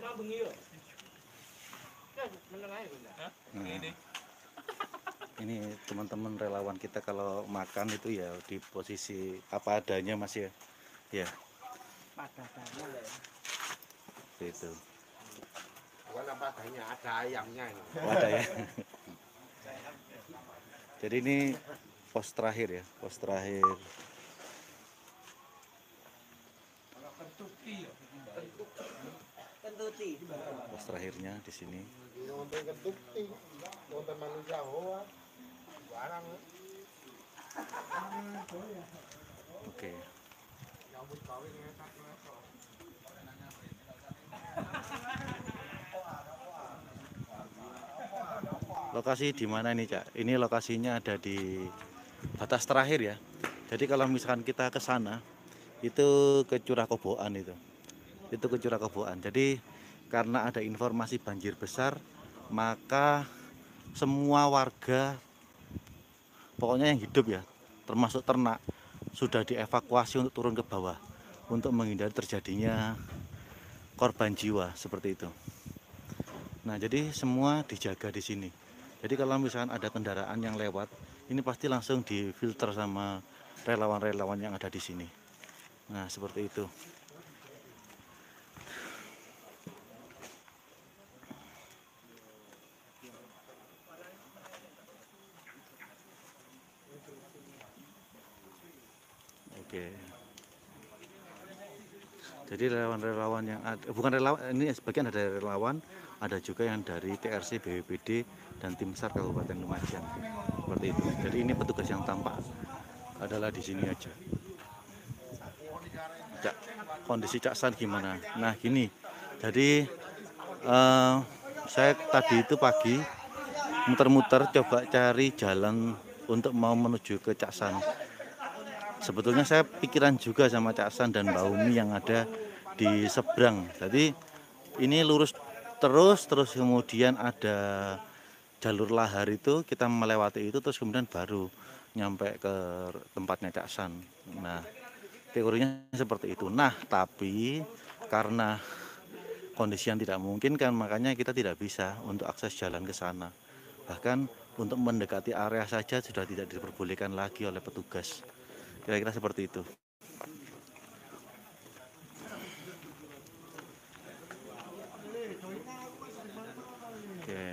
Nah, ini teman-teman relawan kita kalau makan itu ya di posisi apa adanya Mas ya. Ya. Itu. Bukan apa adanya, ada ayamnya ini. Oh, ada ya. Jadi ini pos terakhir ya, pos terakhir. Pos terakhirnya di sini. Oke. Lokasi di mana ini, Cak? Ini lokasinya ada di batas terakhir ya. Jadi kalau misalkan kita ke sana, itu ke Curah Koboan itu. Itu ke Curah Koboan. Jadi karena ada informasi banjir besar, maka semua warga, pokoknya yang hidup ya, termasuk ternak, sudah dievakuasi untuk turun ke bawah untuk menghindari terjadinya korban jiwa seperti itu. Nah, jadi semua dijaga di sini. Jadi kalau misalkan ada kendaraan yang lewat, ini pasti langsung difilter sama relawan-relawan yang ada di sini. Nah, seperti itu. Oke. Jadi relawan-relawan yang ada, bukan relawan, ini sebagian ada relawan, ada juga yang dari TRC, BPBD, dan tim SAR Kabupaten Lumajang. Seperti itu. Jadi ini petugas yang tampak adalah di sini aja. Cak, kondisi Cak San gimana? Nah gini, jadi saya tadi itu pagi muter-muter coba cari jalan untuk mau menuju ke Cak San. Sebetulnya saya pikiran juga sama Cak San dan Mbak Umi yang ada di seberang. Jadi ini lurus terus kemudian ada jalur lahar itu, kita melewati itu terus kemudian baru nyampe ke tempatnya Cak San. Nah, teorinya seperti itu. Nah, tapi karena kondisi yang tidak memungkinkan, makanya kita tidak bisa untuk akses jalan ke sana. Bahkan untuk mendekati area saja sudah tidak diperbolehkan lagi oleh petugas. Kira-kira seperti itu. Oke.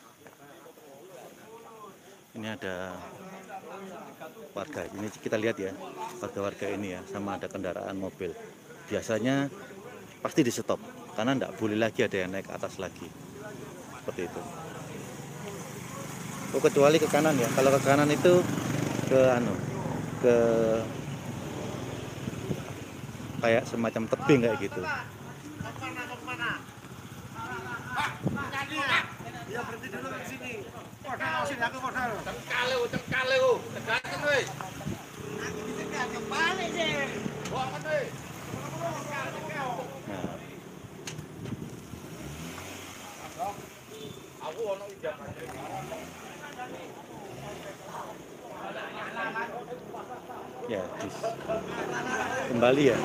Ini ada warga, ini kita lihat ya, warga-warga ini ya, sama ada kendaraan mobil. Biasanya pasti di stop, karena tidak boleh lagi ada yang naik ke atas lagi. Seperti itu. Oh, kecuali ke kanan ya, kalau ke kanan itu ke kayak semacam tebing kayak gitu. Ya berhenti dulu di sini. Modal sini aku modal. Tegakan weh. Balik sih. Buat weh. Aku ono ijab. Ya, kembali ya.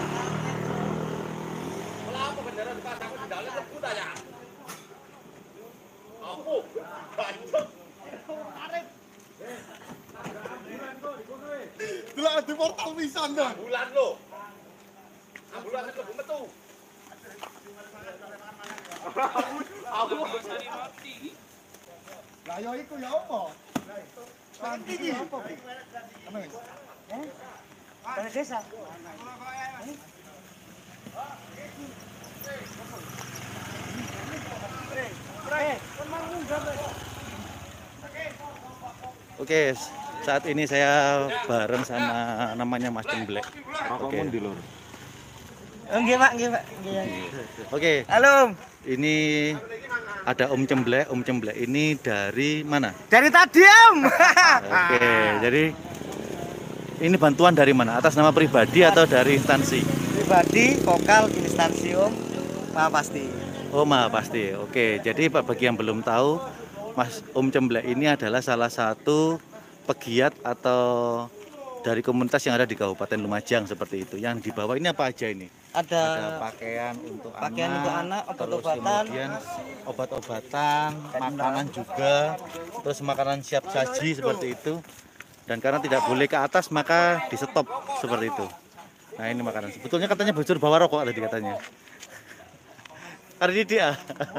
Kenapa bendera dipasang di dalam lebut aja? Aku banyak. Dulu di portal pisan dah. Bulan lo. Bulan itu metu. Aku cari mati. Lah yo iku ya apa? Lah iki apa? Ana wis. Dari desa. Oke, saat ini saya bareng sama namanya Mas Cemblek. Oke. Nggih, Pak, nggih, Pak. Oke. Halo. Ini ada Om Cemblek. Om Cemblek ini dari mana? Dari tadi, Om. Oke, jadi ini bantuan dari mana? Atas nama pribadi atau dari instansi? Pribadi, vokal, instansi, Om. Maha pasti. Oh, maha pasti. Oke, jadi Pak, bagi yang belum tahu, Mas Om Cemblek ini adalah salah satu pegiat atau dari komunitas yang ada di Kabupaten Lumajang seperti itu. Yang di bawah ini apa aja ini? Ada pakaian untuk anak, terus obat-obatan, kemudian obat-obatan, makanan juga, terus makanan siap saji seperti itu. Dan karena tidak boleh ke atas maka di stop seperti itu. Nah ini makanan. Sebetulnya katanya bocor bawa rokok tadi katanya. Hari ini dia.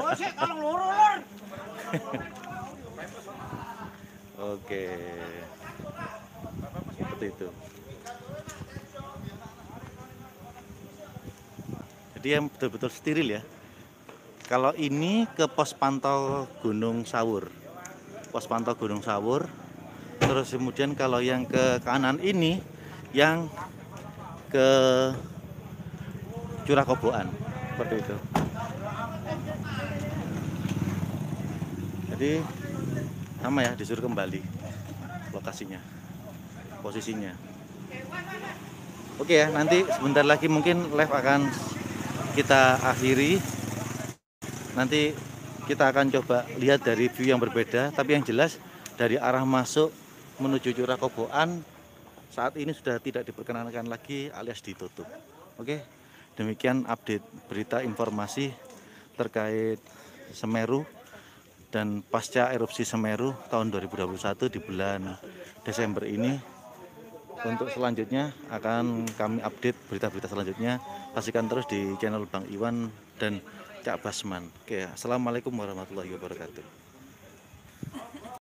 Oke. Seperti itu. Jadi yang betul-betul steril ya. Kalau ini ke pos pantau Gunung Sawur. Pos pantau Gunung Sawur. Terus kemudian kalau yang ke kanan ini yang ke Curah Koboan. Seperti itu. Jadi sama ya, disuruh kembali lokasinya, posisinya. Oke ya, nanti sebentar lagi mungkin live akan kita akhiri. Nanti kita akan coba lihat dari view yang berbeda, tapi yang jelas dari arah masuk menuju Curah Koboan saat ini sudah tidak diperkenankan lagi alias ditutup. Oke, demikian update berita informasi terkait Semeru dan pasca erupsi Semeru tahun 2021 di bulan Desember ini. Untuk selanjutnya akan kami update berita-berita selanjutnya. Pastikan terus di channel Bang Iwan dan Cak Basman. Oke, assalamualaikum warahmatullahi wabarakatuh.